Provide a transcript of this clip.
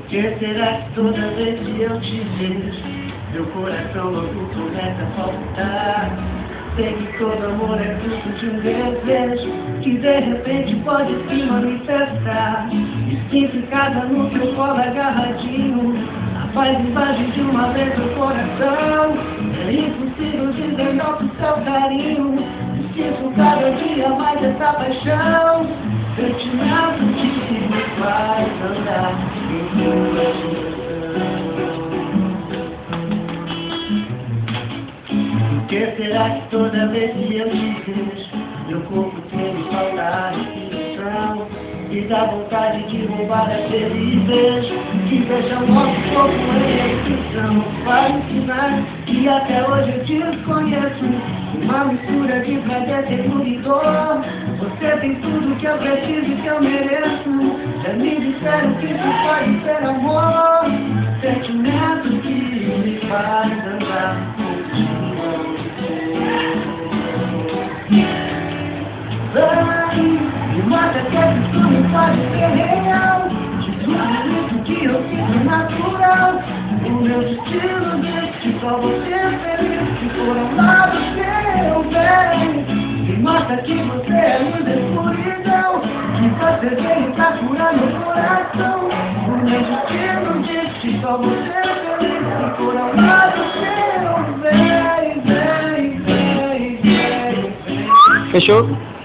Que será que toda vez que eu te vejo, meu coração louco começa a palpitar? Sei que todo amor é fruto de um desejo que de repente pode se manifestar. E sinto cada no teu colo agarradinho, a paz invade de uma vez meu coração. É impossível dizer não pro seu carinho, e sinto cada dia mais essa paixão. Sentimento que me faz andar em tua direção. Que será que toda vez que eu te vejo, meu corpo treme, falta a respiração, e dá vontade de roubar aquele beijo que deixa o nosso corpo em extinção. Vários sinais que até hoje eu desconheço, uma mistura de prazer, ternura e dor. Você tem tudo que eu preciso e que eu mereço. Já me disseram que isso pode ser amor, sentimento que me faz andar contigo. Vai, me mata que esse sonho pode ser real. De tudo isso que eu sinto natural, o meu destino diz que só você é feliz se for ao lado seu bem. Me mata que você é linda escuridão, que você veio pra curar meu coração. O meu destino diz que só você é feliz se for ao lado seu bem. Fechou?